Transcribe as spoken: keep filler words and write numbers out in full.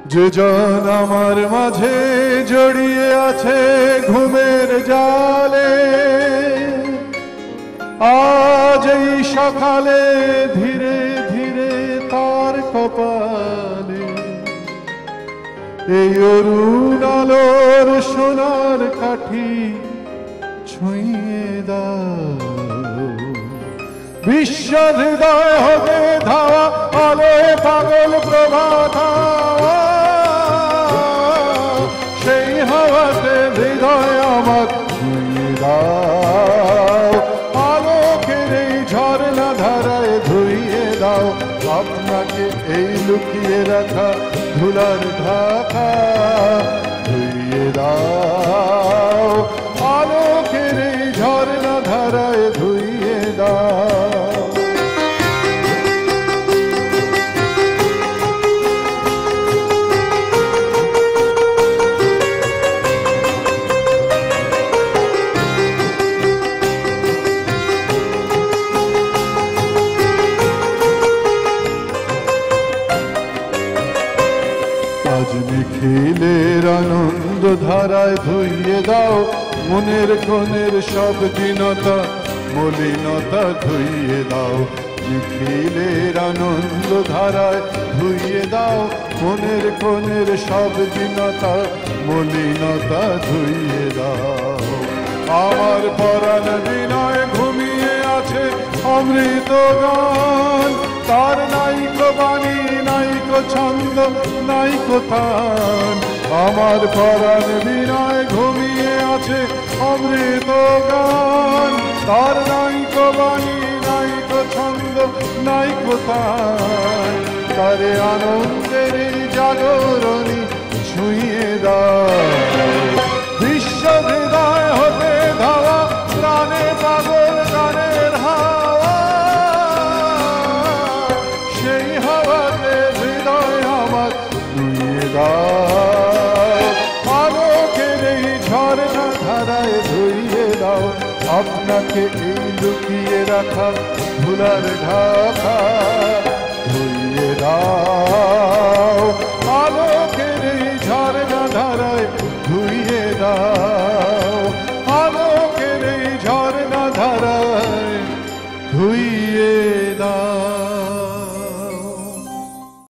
যে জন আমার মাঝে জড়িয়ে আছে ঘুমের জালে, আজ এই সকালে ধীরে ধীরে তার কপালে এই অরুণ আলোর সোনার কাঠি ছুঁয়ে দাও। বিশ্ব হৃদয় হতে ধাওয়া আলোয় পাগল প্রভাত, সেই হাওয়াতে হৃদয় আমার ধুয়ে দাও। আলোকের এই ঝর্ণা ধারায় ধুইয়ে দাও আপনাকে এই লুকিয়ে রাখা ধুলার ঢাকা ধুইয়ে দাও। আলোকের এই ঝর্ণা ধারায় ধুইয়ে দাও। আজ নিখিলের আনন্দ ধারায় ধুইয়ে দাও মনের কোণের সব দীনতা মলিনতা ধুইয়ে দাও। নিখিলের আনন্দ ধারায় ধুইয়ে দাও মনের কোণের সব দীনতা মলিনতা ধুইয়ে দাও। আমার পরাণ বিনয় ঘুমিয়ে আছে অমৃত গান, তার নাইকো বাণী নাইকো ছন্দ নাইকো তান। আমার পরাণ বিনয় ঘুমিয়ে আছে অমৃত গান, তার নাইকো বাণী নাইকো ছন্দ নাইকো তান। তারে আনন্দের জাগরণী ছুঁয়ে দাও। বিশ্ব হৃদয় হতে ধাওয়া প্রাণে পাগল গানের হাওয়া, সেই হাওয়াতে হৃদয় আমার ধুইয়ে দাও। আলোকের এই ঝর্ণা ধারায় ধুইয়ে দাও আপনাকে এই লুকিয়ে রাখা ধুলার ঢাকা ধুইয়ে দাও। আলোকের এই ঝর্ণা ধারায় ধুইয়ে দাও।